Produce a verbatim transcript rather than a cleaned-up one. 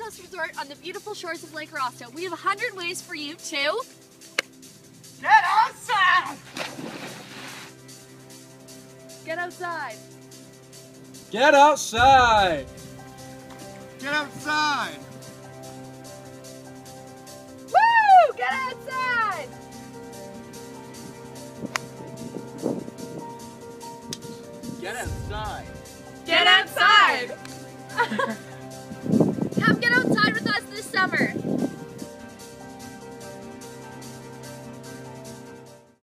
fabulous resort on the beautiful shores of Lake Rosseau. We have a hundred ways for you to get outside! Get outside. Get outside! Get outside! Woo! Get outside! Get outside! Get outside!